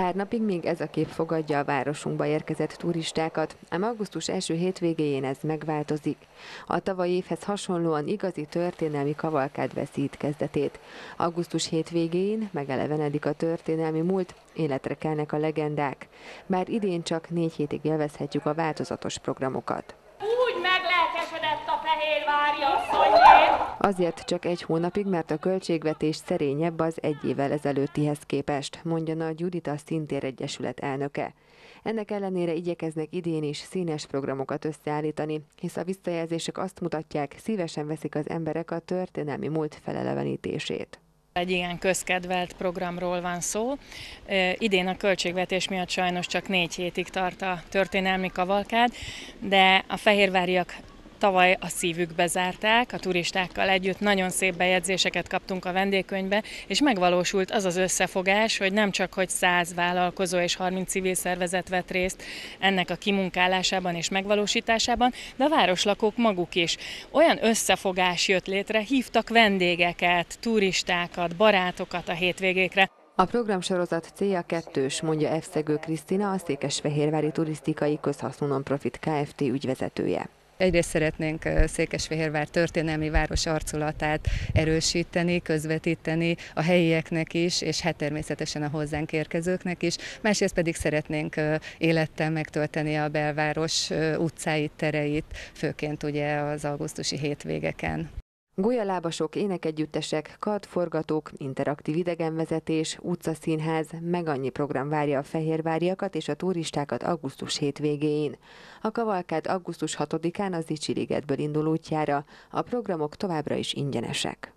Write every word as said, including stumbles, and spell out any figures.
Pár napig még ez a kép fogadja a városunkba érkezett turistákat, ám augusztus első hétvégéjén ez megváltozik. A tavalyi évhez hasonlóan igazi történelmi kavalkád veszi itt kezdetét. Augusztus hétvégén megelevenedik a történelmi múlt, életre kelnek a legendák. Bár idén csak négy hétig élvezhetjük a változatos programokat. Úgy meglelkesedett a fehérvári asszonyné! Azért csak egy hónapig, mert a költségvetés szerényebb az egy évvel ezelőttihez képest, mondja Nagy Judit, a Szintér Egyesület elnöke. Ennek ellenére igyekeznek idén is színes programokat összeállítani, hisz a visszajelzések azt mutatják, szívesen veszik az emberek a történelmi múlt felelevenítését. Egy igen közkedvelt programról van szó. Idén a költségvetés miatt sajnos csak négy hétig tart a történelmi kavalkád, de a fehérváriak tavaly a szívükbe zárták, a turistákkal együtt nagyon szép bejegyzéseket kaptunk a vendégkönyvbe, és megvalósult az az összefogás, hogy nem csak hogy száz vállalkozó és harminc civil szervezet vett részt ennek a kimunkálásában és megvalósításában, de a városlakók maguk is. Olyan összefogás jött létre, hívtak vendégeket, turistákat, barátokat a hétvégékre. A programsorozat célja kettős, mondja F. Szegő Krisztina, a Székesfehérvári Turisztikai Közhasznú Nonprofit Kft. Ügyvezetője. Egyrészt szeretnénk Székesfehérvár történelmi város arculatát erősíteni, közvetíteni a helyieknek is, és hát természetesen a hozzánk érkezőknek is. Másrészt pedig szeretnénk élettel megtölteni a belváros utcáit, tereit, főként ugye az augusztusi hétvégeken. Golyalábasok, énekegyüttesek, kardforgatók, interaktív idegenvezetés, utcaszínház, meg annyi program várja a fehérváriakat és a turistákat augusztus hétvégéjén. A kavalkád augusztus hatodikán az Zichy ligetből indul útjára, a programok továbbra is ingyenesek.